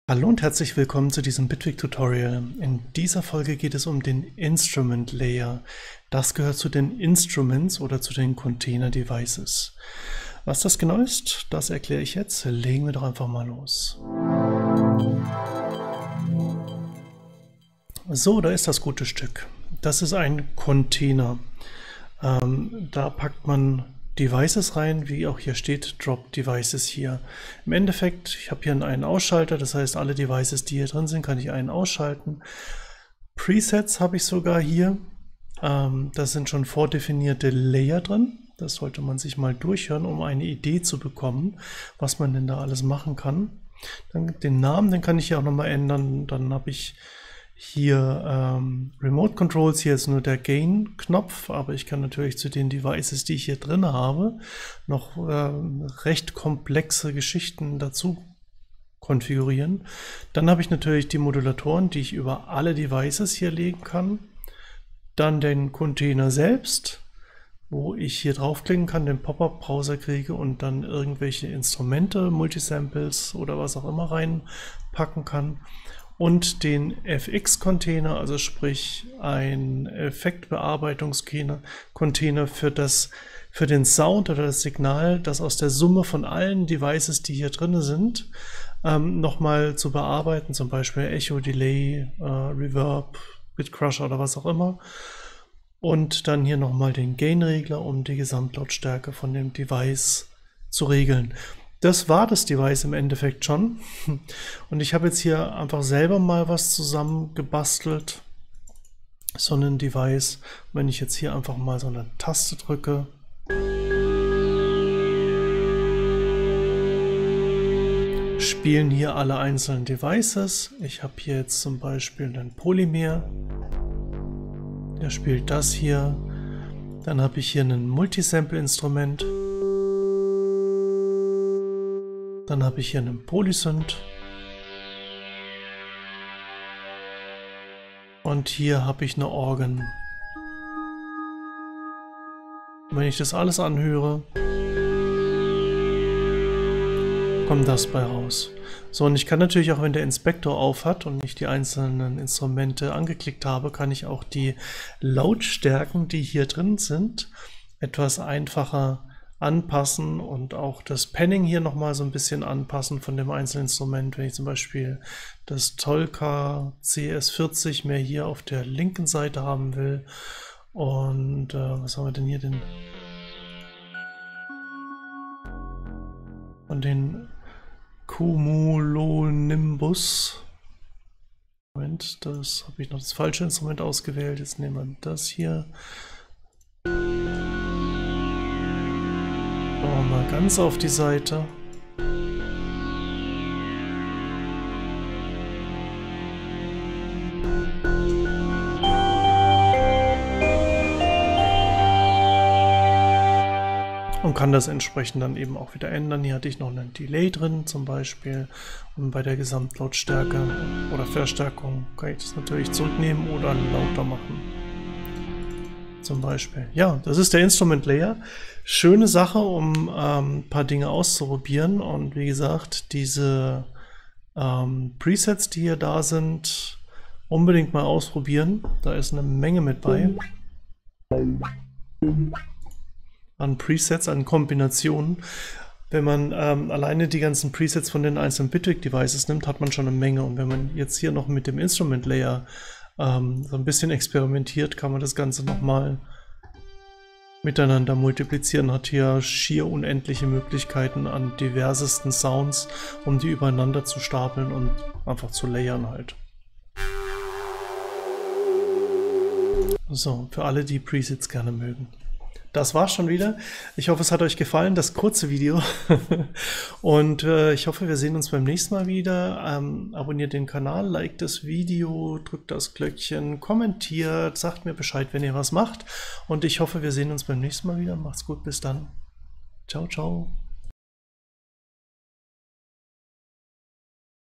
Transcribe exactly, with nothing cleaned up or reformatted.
Hallo und herzlich willkommen zu diesem Bitwig-Tutorial. In dieser Folge geht es um den Instrument Layer. Das gehört zu den Instruments oder zu den Container Devices. Was das genau ist, das erkläre ich jetzt. Legen wir doch einfach mal los. So, da ist das gute Stück. Das ist ein Container. Ähm, da packt man Devices rein, wie auch hier steht, Drop Devices hier. Im Endeffekt, ich habe hier einen Ausschalter, das heißt, alle Devices, die hier drin sind, kann ich einen ausschalten. Presets habe ich sogar hier. Ähm, da sind schon vordefinierte Layer drin. Das sollte man sich mal durchhören, um eine Idee zu bekommen, was man denn da alles machen kann. Dann den Namen, den kann ich hier auch nochmal ändern. Dann habe ich hier ähm, Remote Controls, hier ist nur der Gain-Knopf, aber ich kann natürlich zu den Devices, die ich hier drin habe, noch äh, recht komplexe Geschichten dazu konfigurieren. Dann habe ich natürlich die Modulatoren, die ich über alle Devices hier legen kann. Dann den Container selbst, wo ich hier draufklicken kann, den Pop-up-Browser kriege und dann irgendwelche Instrumente, Multisamples oder was auch immer reinpacken kann. Und den F X-Container, also sprich ein Effektbearbeitungscontainer für das, für den Sound oder das Signal, das aus der Summe von allen Devices, die hier drin sind, ähm, nochmal zu bearbeiten, zum Beispiel Echo, Delay, äh, Reverb, Bitcrusher oder was auch immer. Und dann hier nochmal den Gain-Regler, um die Gesamtlautstärke von dem Device zu regeln. Das war das Device im Endeffekt schon. Und ich habe jetzt hier einfach selber mal was zusammengebastelt. So ein Device. Wenn ich jetzt hier einfach mal so eine Taste drücke, spielen hier alle einzelnen Devices. Ich habe hier jetzt zum Beispiel einen Polymer. Der spielt das hier. Dann habe ich hier ein Multisample-Instrument. Dann habe ich hier einen Polysynth. Und hier habe ich eine Organ. Wenn ich das alles anhöre, kommt das bei raus. So, und ich kann natürlich auch, wenn der Inspektor auf hat und ich die einzelnen Instrumente angeklickt habe, kann ich auch die Lautstärken, die hier drin sind, etwas einfacher anpassen und auch das Panning hier nochmal so ein bisschen anpassen von dem einzelnen Instrument. Wenn ich zum Beispiel das Tolka C S vierzig mehr hier auf der linken Seite haben will. Und äh, was haben wir denn hier denn? Von den Cumulonimbus. Moment, das habe ich noch das falsche Instrument ausgewählt. Jetzt nehmen wir das hier. Mal ganz auf die Seite. Und kann das entsprechend dann eben auch wieder ändern. Hier hatte ich noch einen Delay drin zum Beispiel. Und bei der Gesamtlautstärke oder Verstärkung kann ich das natürlich zurücknehmen oder lauter machen. Zum Beispiel. Ja, das ist der Instrument Layer. Schöne Sache, um ähm, ein paar Dinge auszuprobieren. Und wie gesagt, diese ähm, Presets, die hier da sind, unbedingt mal ausprobieren. Da ist eine Menge mit bei. An Presets, an Kombinationen. Wenn man ähm, alleine die ganzen Presets von den einzelnen Bitwig-Devices nimmt, hat man schon eine Menge. Und wenn man jetzt hier noch mit dem Instrument Layer ähm, so ein bisschen experimentiert, kann man das Ganze nochmal miteinander multiplizieren, hat hier schier unendliche Möglichkeiten an diversesten Sounds, um die übereinander zu stapeln und einfach zu layern halt. So, für alle, die Presets gerne mögen. Das war's schon wieder. Ich hoffe, es hat euch gefallen, das kurze Video. Und äh, ich hoffe, wir sehen uns beim nächsten Mal wieder. Ähm, abonniert den Kanal, liked das Video, drückt das Glöckchen, kommentiert, sagt mir Bescheid, wenn ihr was macht. Und ich hoffe, wir sehen uns beim nächsten Mal wieder. Macht's gut, bis dann. Ciao, ciao.